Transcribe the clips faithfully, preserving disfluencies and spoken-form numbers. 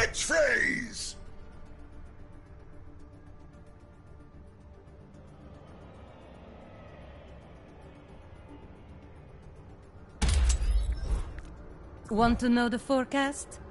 Catchphrase! Want to know the forecast?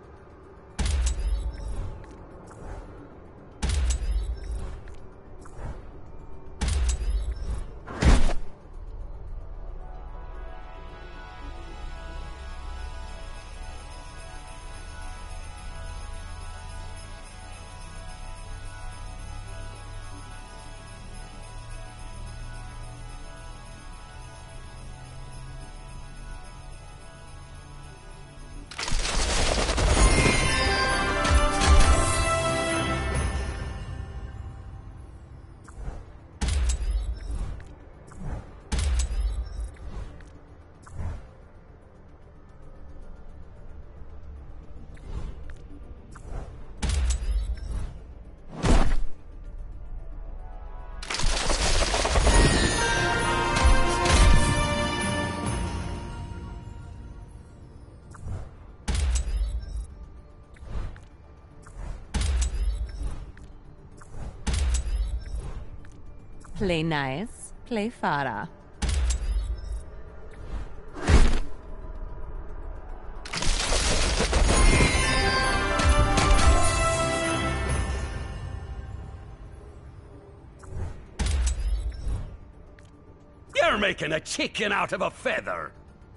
Play nice, play Farah. You're making a chicken out of a feather!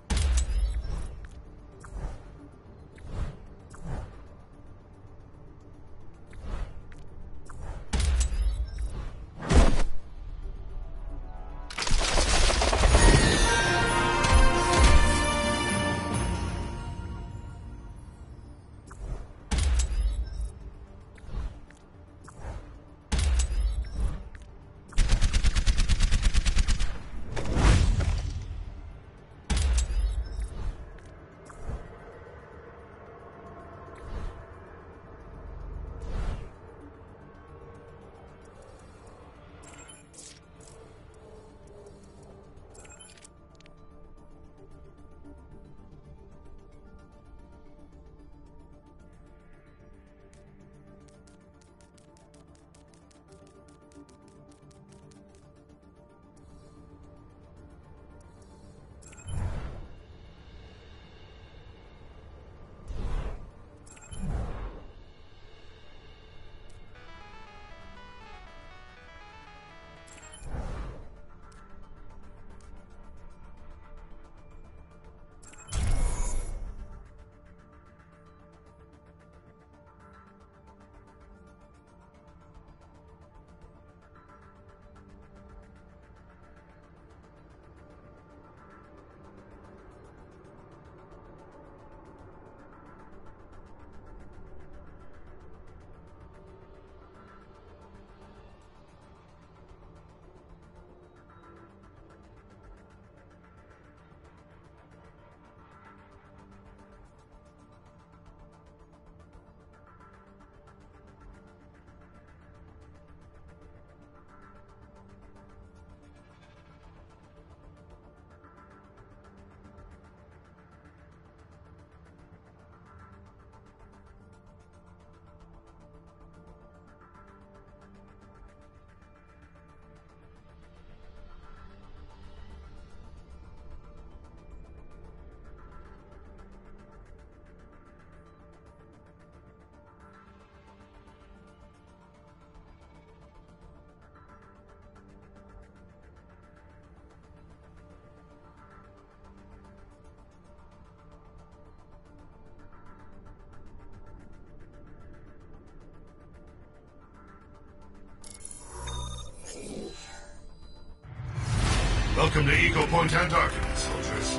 Welcome to Eagle Point, Antarctica, soldiers.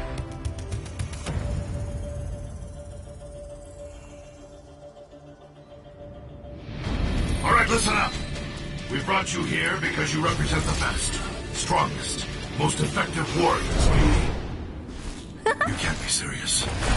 All right, listen up. We brought you here because you represent the best, strongest, most effective warriors we... You can't be serious.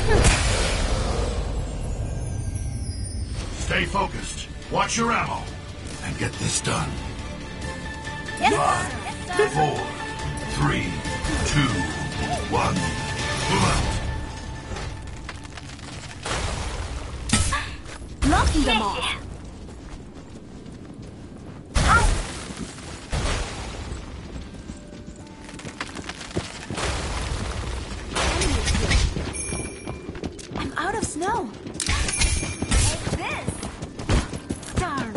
Stay focused, watch your ammo, and get this done. Yes, Five, yes, four, three, two, one, move out. Knocking them off. I'm out of snow. Take this. Darn.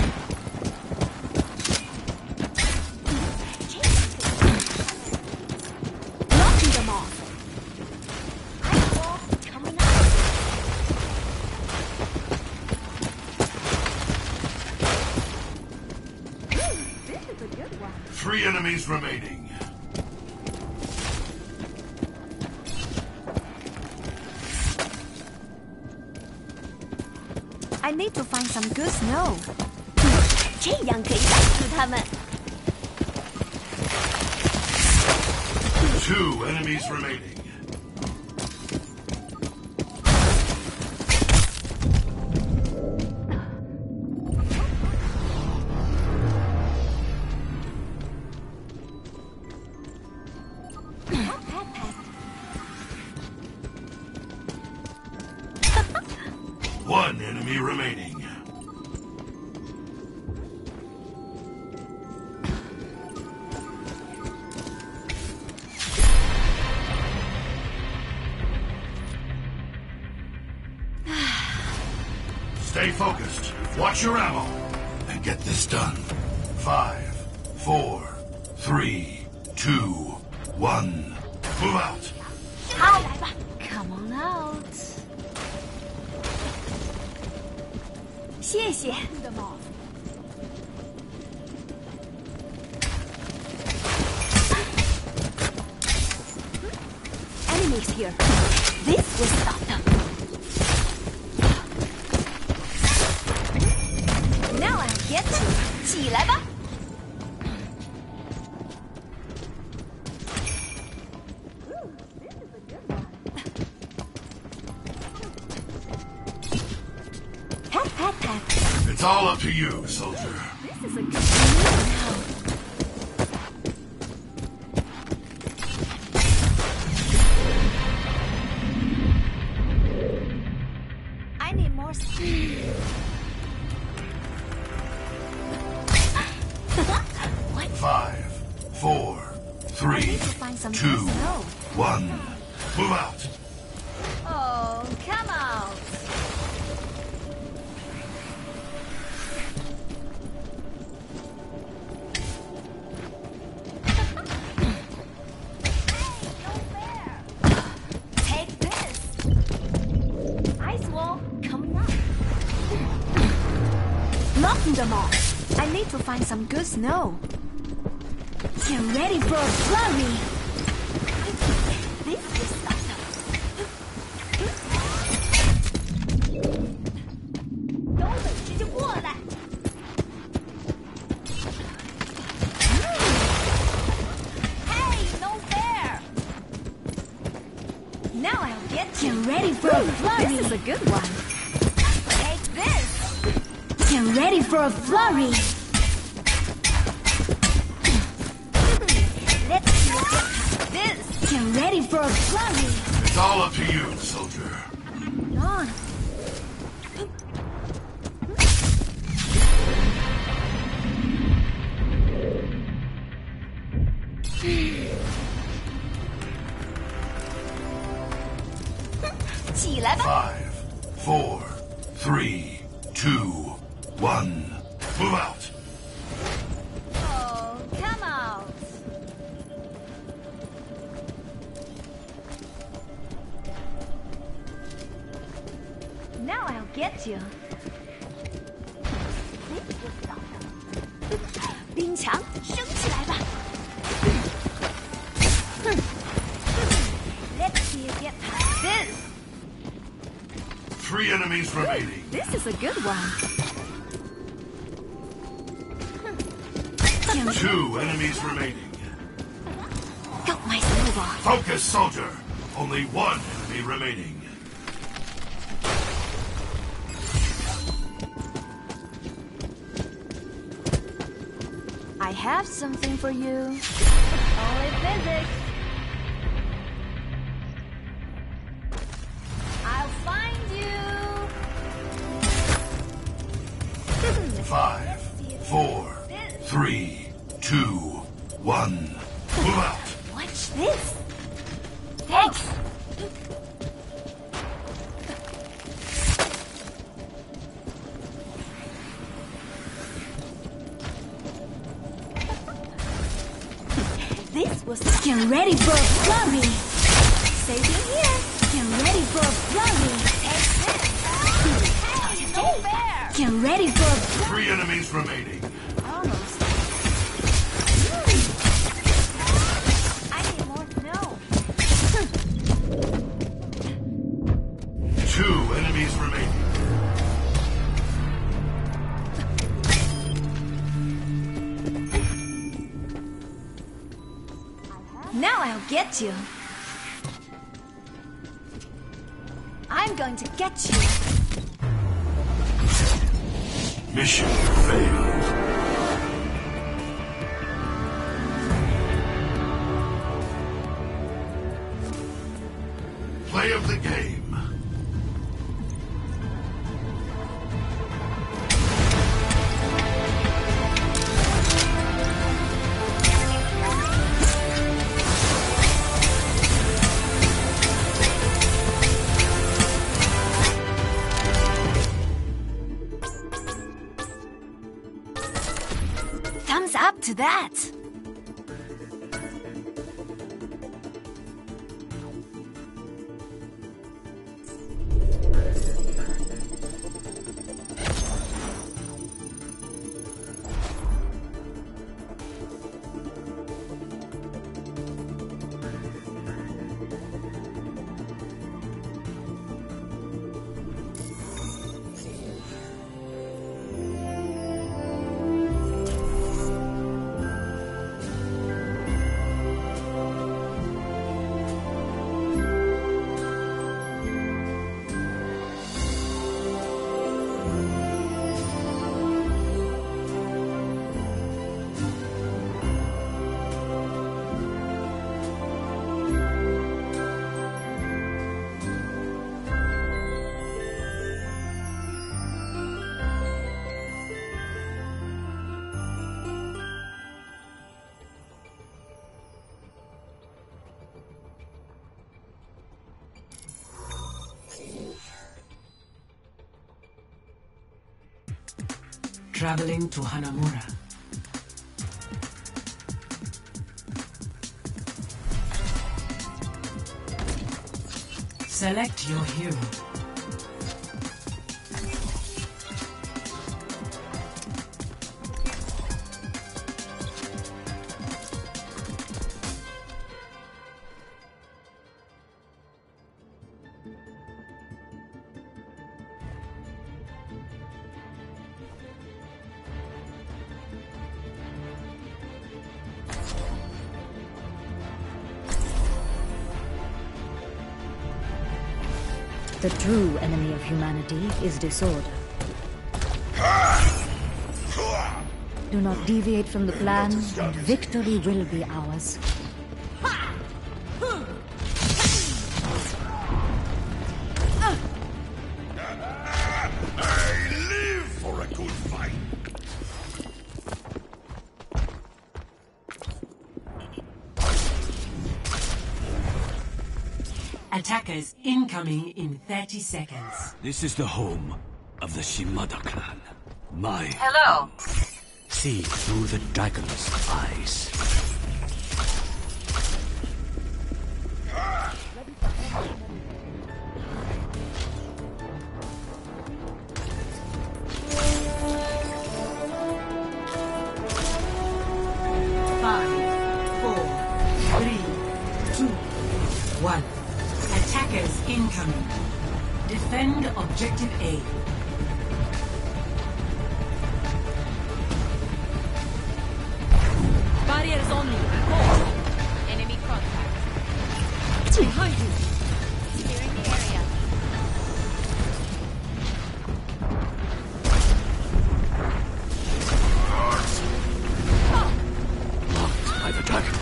Knocking them off. Coming up. This is a good one. Three enemies remaining. I need to find some good snow. 这样可以打死他们。 Two enemies remaining. One enemy remaining. Stay focused. Watch your ammo. And get this done. Five, four, three, two, one. Move out. Come on out. 谢谢。Enemies here. This will stop them. Now I'll get you. 起来吧。Pat, pat, pat. It's all up to you, soldier. This is a good one now. I need more speed. What? Five, four, three, I need to find some two, snow. one. Move out. Oh, come out. Take this. Ice wall coming up. Knocking them off. I need to find some good snow. Get ready for a flurry. This is awesome. 有本事就过来。Hey, no fair. Now I'll get you. Get ready for a flurry. This is a good one. Take this. Get ready for a flurry. Let's see you get past this. Get ready for a flurry. It's all up to you, soldier. On. Five, four, three, two, one. Move out. Oh, come out. Now I'll get you. 冰墙升起来吧。Let's see you get past this. Three enemies remaining. This is a good one. Two enemies remaining. Got my snowball. Focus, soldier. Only one enemy remaining. I have something for you. Only physics. I'll find you. Four, three, two, one. Move out. Watch this. Thanks. This was... Get ready for a flurry. Stay here. Get ready for a flurry. Get ready for a flurry. Three enemies remaining. Almost. I need more snow. Two enemies remaining. Now I'll get you. I'm going to get you. Mission failed. Play of the game. Thumbs up to that. Traveling to Hanamura. Select your hero. The true enemy of humanity is disorder. Do not deviate from the plan, and victory will be ours. I live for a good fight. Attackers incoming in thirty seconds. This is the home of the Shimada clan. My... Hello. See through the dragon's eyes. Five, four, three, two, one. Attackers incoming. Defend objective A. Barriers on me. Go. Enemy contact. Behind you. Clearing the area. Blocked by the dragon.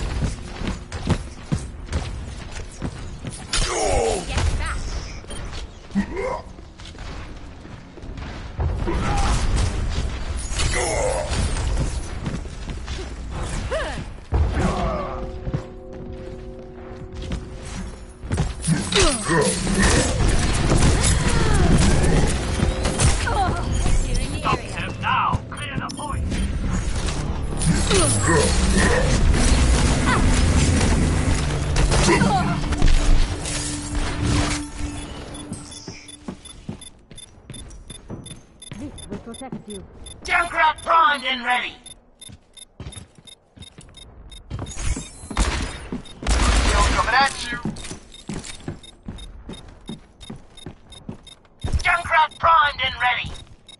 Get back. Stop him now! Clear the point! This will protect you. Junkrat primed and ready. Still coming at you. Junkrat primed and ready.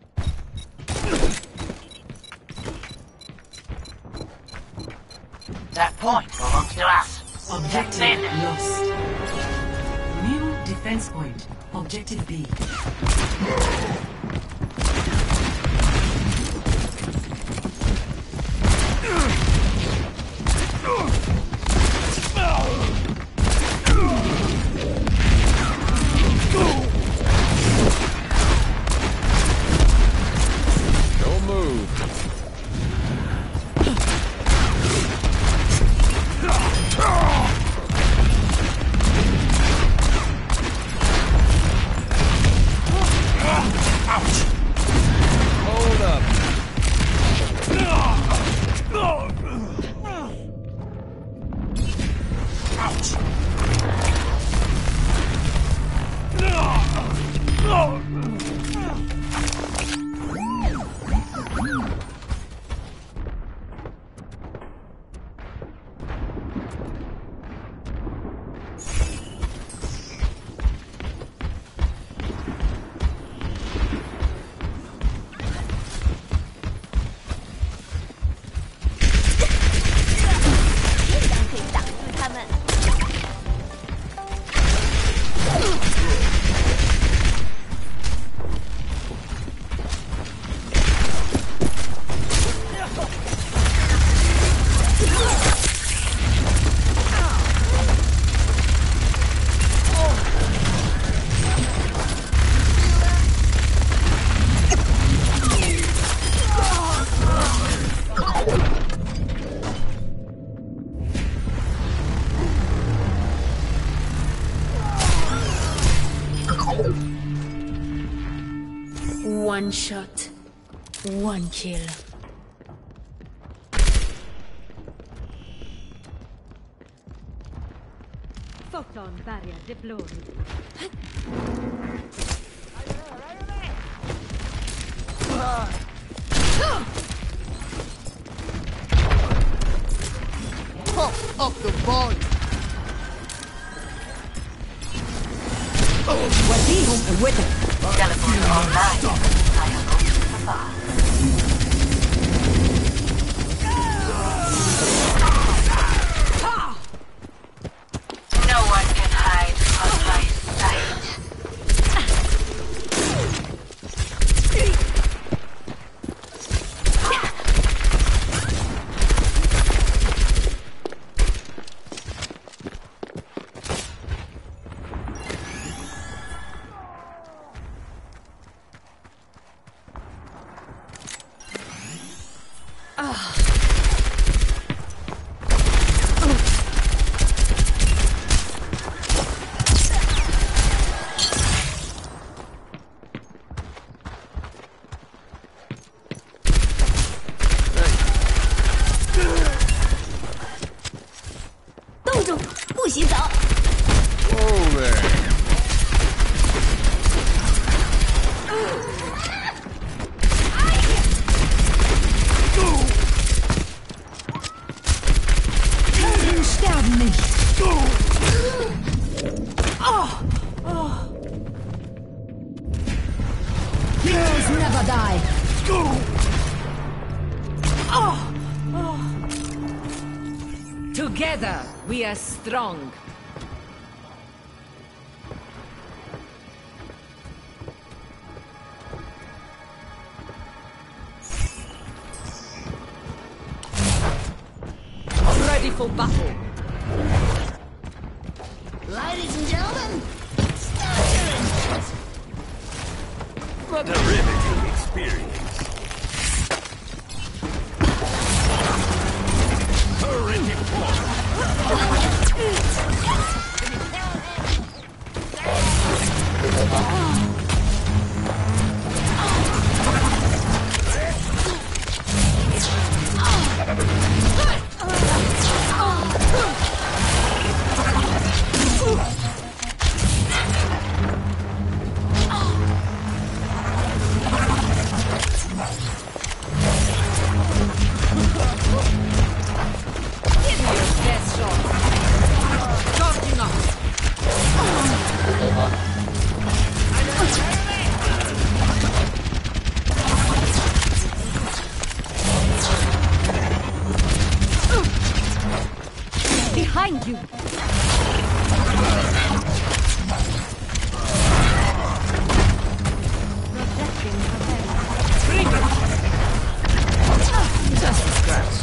That point belongs to us. Objective lost. New defense point. Objective B. Don't move. Hold up. One shot, one kill. Photon barrier deployed. Pump up the volume. Wazir with it. Teleporter online. I am going to survive. No one can hide from my sight. Whoa there. Sterben nicht. Heroes never die. Together, we are strong. Ready for battle. Ladies and gentlemen, start your engines. What a riveting experience. Terrific force. Behind you! Projecting Just a scratch.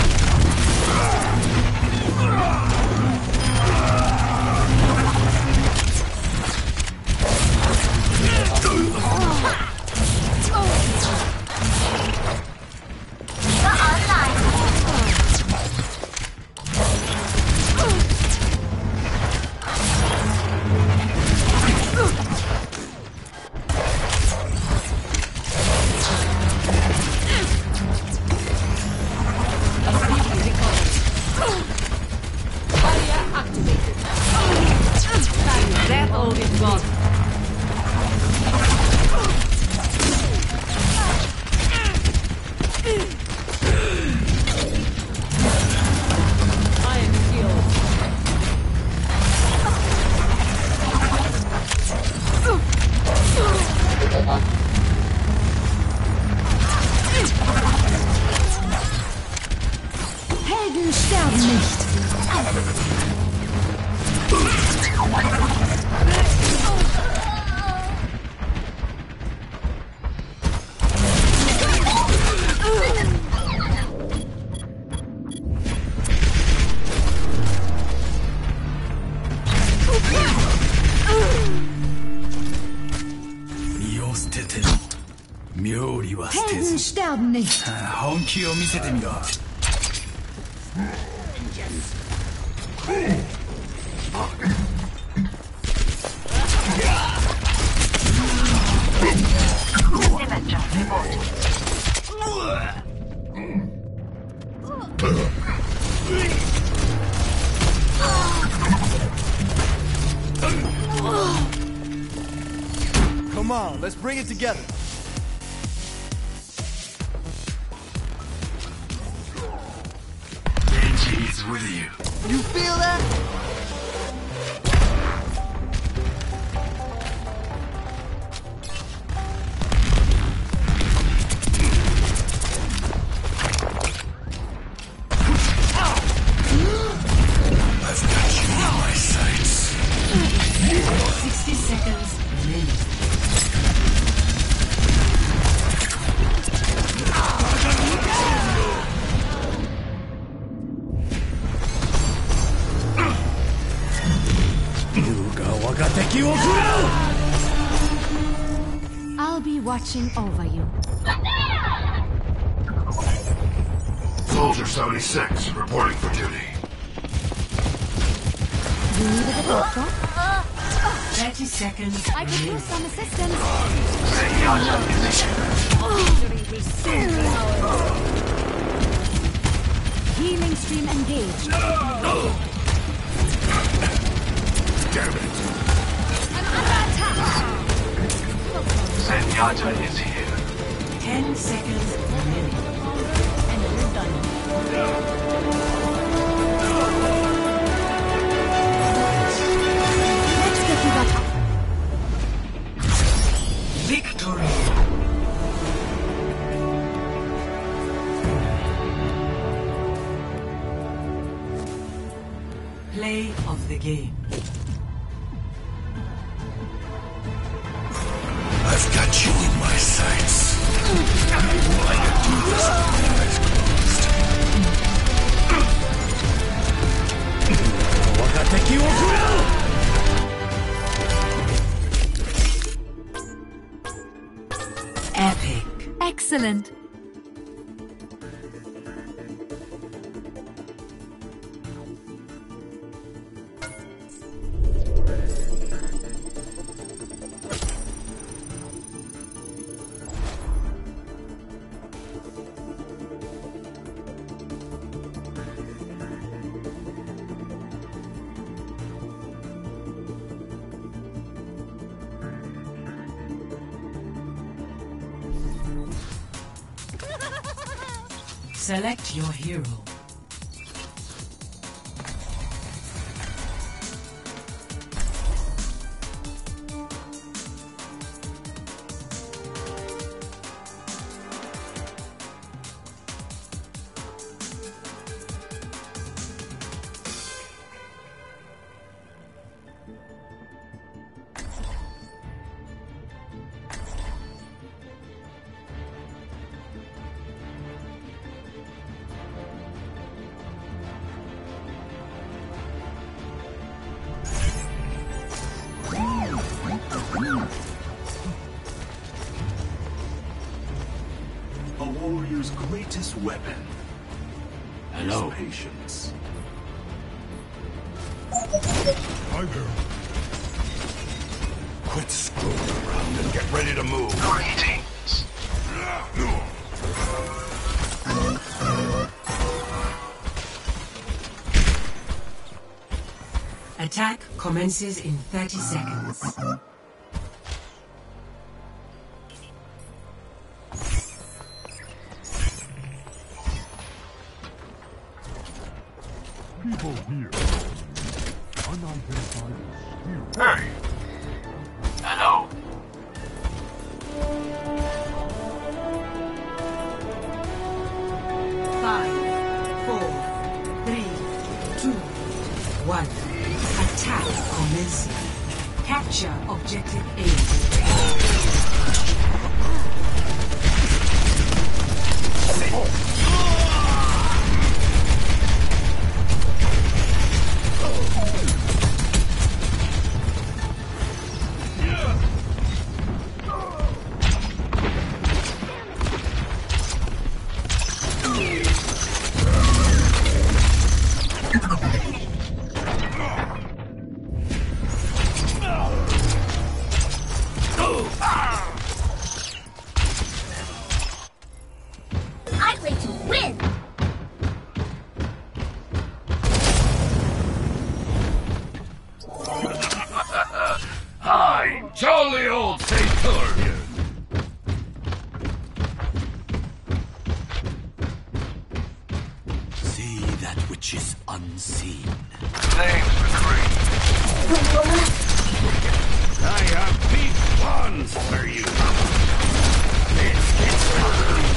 Helden sterben nicht! Helden sterben nicht! 本気を見せてみろ。 Come on, let's bring it together. He's with you. You feel that? I've got you in my sights. sixty seconds remaining. I'll be watching over you. Soldier seventy-six, reporting for duty. You needed a doctor? thirty seconds I could use some assistance. Victory will soon be ours. Healing stream engaged. Damn it. I'm under attack. Zenyatta is here. ten seconds remaining. And we're done. Let's get you back up. Victory! Play of the game. I've got you in my sights. Why you do this with my eyes closed? Epic. Excellent. Select your hero. A warrior's greatest weapon. Hello. Is patience. Hi there. Quit screwing around and get ready to move. Greetings. Attack commences in thirty seconds. People here. Unidentified spirit. Hey. Hello. Five, four, three, two, one. Attack commencing. Capture objective A. I play to win! Hi, jolly old Saturnian. See that which is unseen. Name's McCree. I have big plans for you. Let's get started.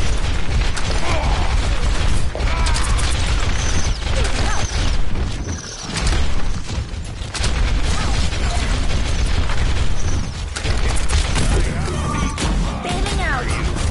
Bailing out!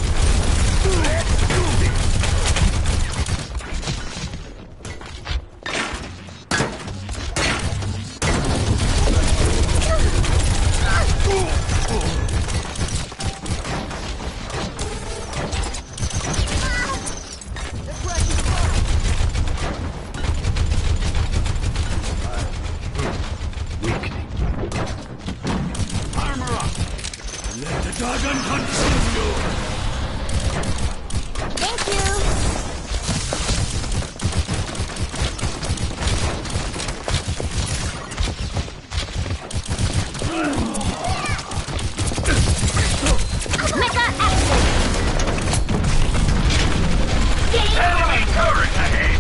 Armor up. Let the dragon consume you. Thank you! Mega action! Game Enemy turret ahead.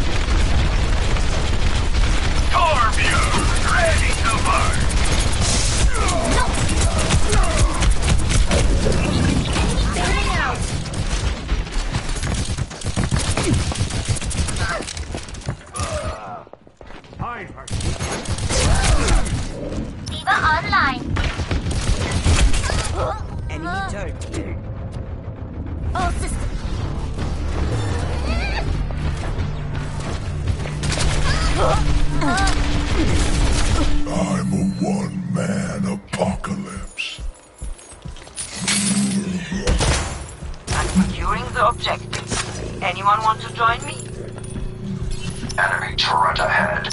Torview, ready to burn. bailing out! Hi, Harky. Diva online! Enemy turret. All systems. I'm a one-man apocalypse. I'm securing the objectives. Anyone want to join me? Enemy turret ahead.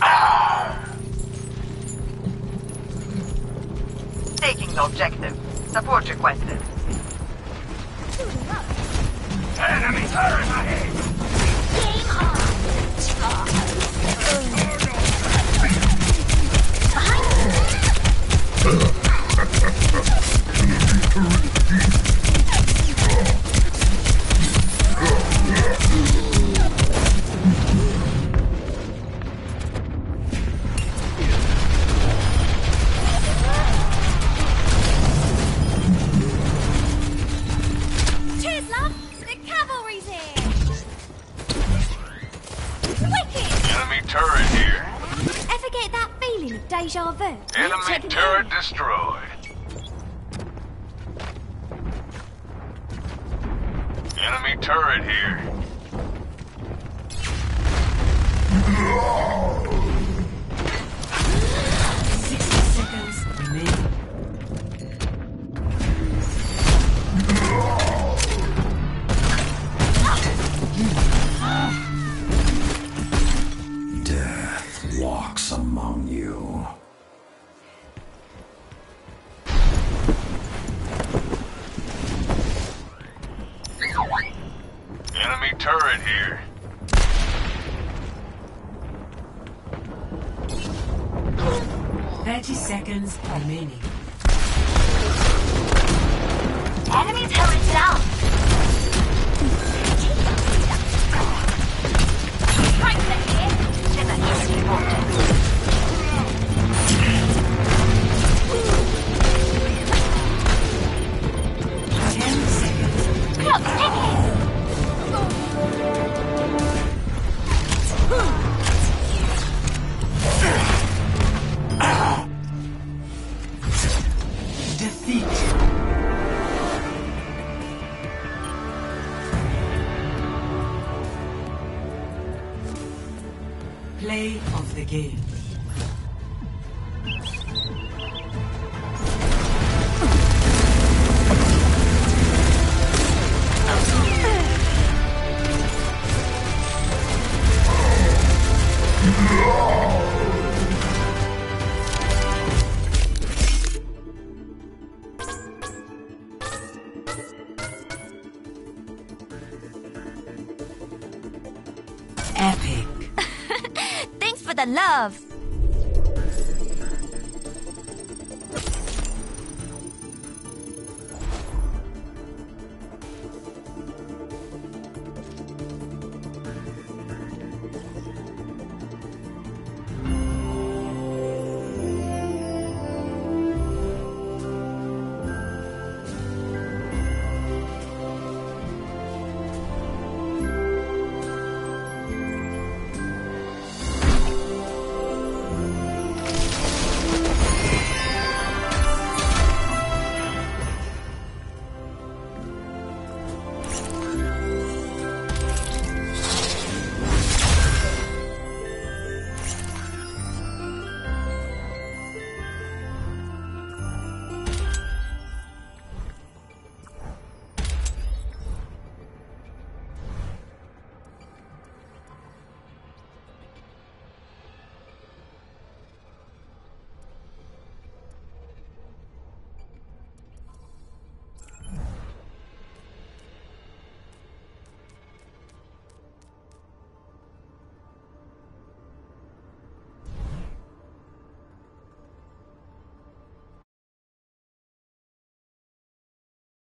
Taking the objective. Support requested. Enemy turret ahead. Game on! Deja vu. Enemy Checking turret in. destroyed. Enemy turret here. Sixty seconds remaining. Death walks among you. Enemy turret here. Thirty seconds remaining. Enemy turret down. Right here. Enemy spotted. Ten seconds. Clock ticking. Defeat. Play of the game. Epic. Thanks for the love.